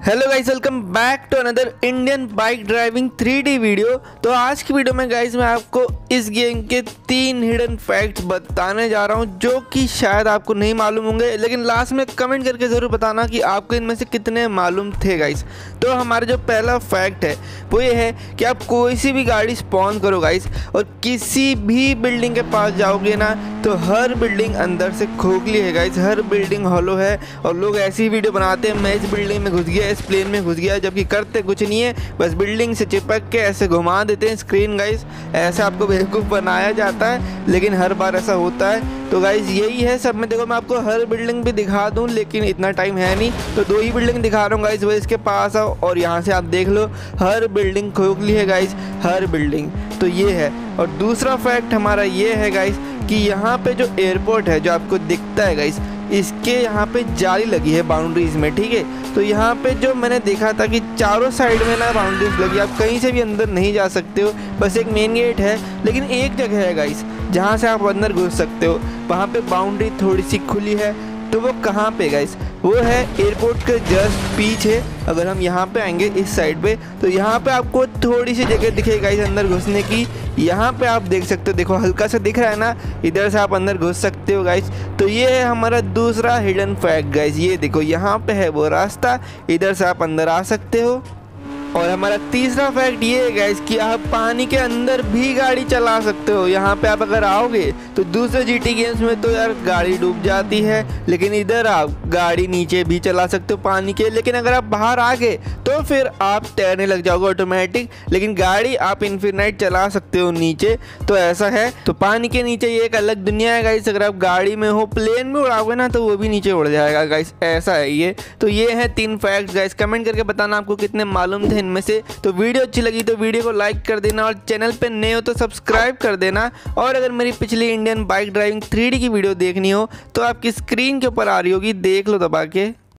Hello guys, welcome back to another Indian bike driving 3D video. तो आज की video में गाइस मैं आपको इस गेम के 3 हिडन फैक्ट्स बताने जा रहा हूं जो कि शायद आपको नहीं मालूम होंगे, लेकिन लास्ट में कमेंट करके ज़रूर बताना कि आपको इनमें से कितने मालूम थे गाइस। तो हमारा जो पहला फैक्ट है वो ये है कि आप कोई सी भी गाड़ी स्पॉन करो गाइस और किसी भी बिल्डिंग के पास जाओगे ना तो हर बिल्डिंग अंदर से खोखली है गाइस, हर बिल्डिंग हॉलो है। और लोग ऐसी वीडियो बनाते हैं, मैं इस बिल्डिंग में घुस गया, इस प्लेन में घुस गया, जबकि करते कुछ नहीं है, बस बिल्डिंग से चिपक के ऐसे घुमा देते हैं स्क्रीन गाइस। ऐसे आपको बेवकूफ़ बनाया जाता है, लेकिन हर बार ऐसा होता है। तो गाइस यही है सब में। देखो मैं आपको हर बिल्डिंग भी दिखा दूं, लेकिन इतना टाइम है नहीं, तो 2 ही बिल्डिंग दिखा रहा हूँ गाइस। वो इसके पास आओ और यहाँ से आप देख लो, हर बिल्डिंग खोखली है गाइस, हर बिल्डिंग। तो ये है। और दूसरा फैक्ट हमारा ये है गाइस कि यहाँ पे जो एयरपोर्ट है जो आपको दिखता है गाइस, इसके यहाँ पे जाली लगी है बाउंड्रीज में, ठीक है। तो यहाँ पे जो मैंने देखा था कि चारों साइड में ना बाउंड्रीज लगी, आप कहीं से भी अंदर नहीं जा सकते हो, बस एक मेन गेट है। लेकिन एक जगह है गाइस जहाँ से आप अंदर घुस सकते हो, वहाँ पे बाउंड्री थोड़ी सी खुली है। तो वो कहाँ पे गाइस? वो है एयरपोर्ट के जस्ट पीछे। अगर हम यहाँ पे आएंगे इस साइड पे, तो यहाँ पे आपको थोड़ी सी जगह दिखेगी गाइस अंदर घुसने की। यहाँ पे आप देख सकते हो, देखो हल्का सा दिख रहा है ना, इधर से आप अंदर घुस सकते हो गाइस। तो ये है हमारा दूसरा हिडन फैक्ट गाइस। ये देखो यहाँ पे है वो रास्ता, इधर से आप अंदर आ सकते हो। और हमारा तीसरा फैक्ट ये है गाइस कि आप पानी के अंदर भी गाड़ी चला सकते हो। यहाँ पे आप अगर आओगे तो दूसरे जीटी गेम्स में तो यार गाड़ी डूब जाती है, लेकिन इधर आप गाड़ी नीचे भी चला सकते हो पानी के। लेकिन अगर आप बाहर आ गए तो फिर आप तैरने लग जाओगे ऑटोमेटिक, लेकिन गाड़ी आप इनफिनाइट चला सकते हो नीचे। तो ऐसा है। तो पानी के नीचे ये एक अलग दुनिया है गाइस। अगर आप गाड़ी में हो, प्लेन में उड़ाओगे ना, तो वो भी नीचे उड़ जाएगा गाइस, ऐसा है ये। तो ये है 3 फैक्ट्स गाइस। कमेंट करके बताना आपको कितने मालूम थे इनमें से। तो वीडियो अच्छी लगी तो वीडियो को लाइक कर देना, और चैनल पे नए हो तो सब्सक्राइब कर देना। और अगर मेरी पिछली इंडियन बाइक ड्राइविंग 3D की वीडियो देखनी हो तो आपकी स्क्रीन के ऊपर आ रही होगी, देख लो दबा के।